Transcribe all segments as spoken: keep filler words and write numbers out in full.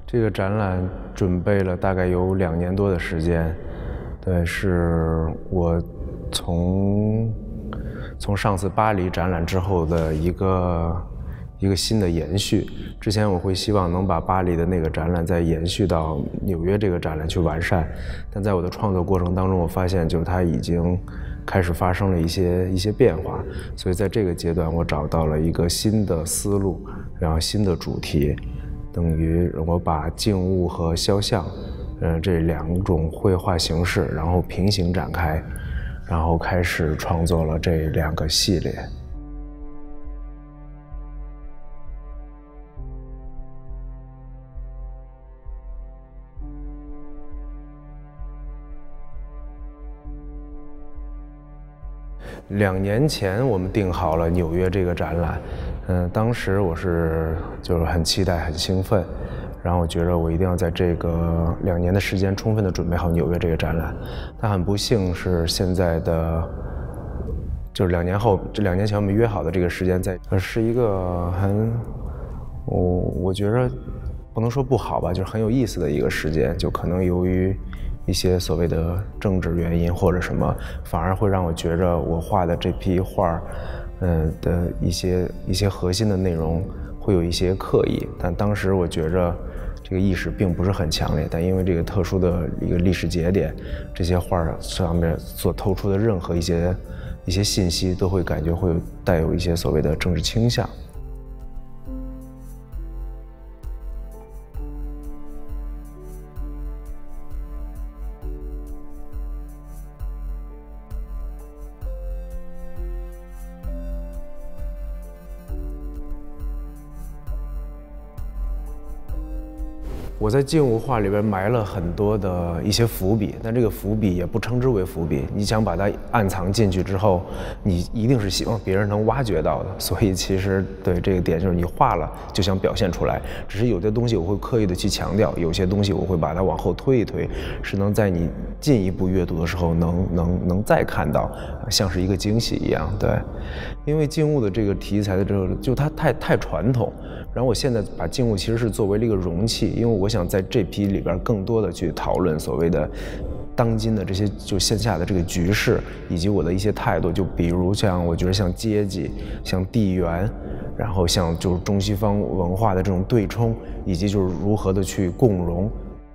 这个展览准备了大概有两年多的时间，对，是我从从上次巴黎展览之后的一个一个新的延续。之前我会希望能把巴黎的那个展览再延续到纽约这个展览去完善，但在我的创作过程当中，我发现就是它已经开始发生了一些一些变化，所以在这个阶段我找到了一个新的思路，然后新的主题。等于我把静物和肖像，呃，这两种绘画形式，然后平行展开，然后开始创作了这两个系列。两年前我们定好了纽约这个展览，嗯、呃，当时我是就是很期待、很兴奋，然后我觉得我一定要在这个两年的时间充分的准备好纽约这个展览。但很不幸是现在的，就是两年后，这两年前我们约好的这个时间在，是一个很，我我觉得不能说不好吧，就是很有意思的一个时间，就可能由于一些所谓的政治原因或者什么，反而会让我觉着我画的这批画，嗯的一些一些核心的内容会有一些刻意。但当时我觉着这个意识并不是很强烈，但因为这个特殊的一个历史节点，这些画上面所透出的任何一些一些信息，都会感觉会带有一些所谓的政治倾向。我在静物画里边埋了很多的一些伏笔，但这个伏笔也不称之为伏笔。你想把它暗藏进去之后，你一定是希望别人能挖掘到的。所以其实对这个点就是你画了就想表现出来，只是有些东西我会刻意的去强调，有些东西我会把它往后推一推，是能在你进一步阅读的时候能能能再看到，像是一个惊喜一样。对，因为静物的这个题材的这个就它太太传统。然后我现在把静物其实是作为了一个容器，因为我想在这批里边更多的去讨论所谓的当今的这些就线下的这个局势，以及我的一些态度，就比如像我觉得像阶级、像地缘，然后像就是中西方文化的这种对冲，以及就是如何的去共融。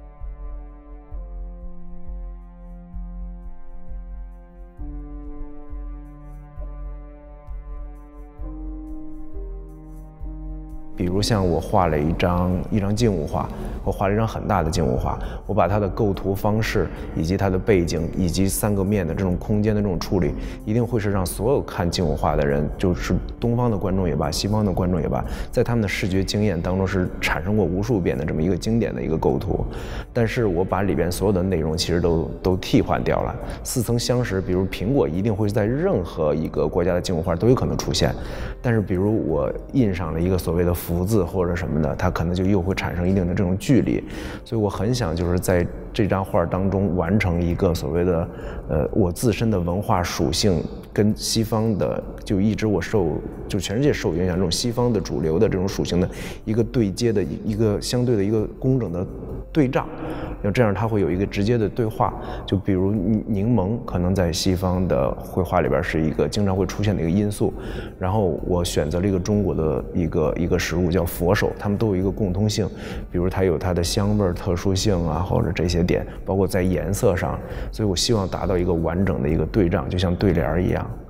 比如像我画了一张一张静物画，我画了一张很大的静物画，我把它的构图方式以及它的背景以及三个面的这种空间的这种处理，一定会是让所有看静物画的人，就是东方的观众也罢，西方的观众也罢，在他们的视觉经验当中是产生过无数遍的这么一个经典的一个构图。但是我把里边所有的内容其实都都替换掉了，似曾相识。比如苹果一定会在任何一个国家的静物画都有可能出现，但是比如我印上了一个所谓的福字或者什么的，它可能就又会产生一定的这种距离。所以我很想就是在这张画当中完成一个所谓的呃我自身的文化属性跟西方的就一直我受就全世界受影响这种西方的主流的这种属性的一个对接的一个相对的一个工整的对仗，要这样它会有一个直接的对话。就比如柠檬可能在西方的绘画里边是一个经常会出现的一个因素，然后我选择了一个中国的一个一个食物叫佛手，它们都有一个共通性，比如它有它的香味特殊性啊，或者这些点，包括在颜色上，所以我希望达到一个完整的一个对仗，就像对联一样。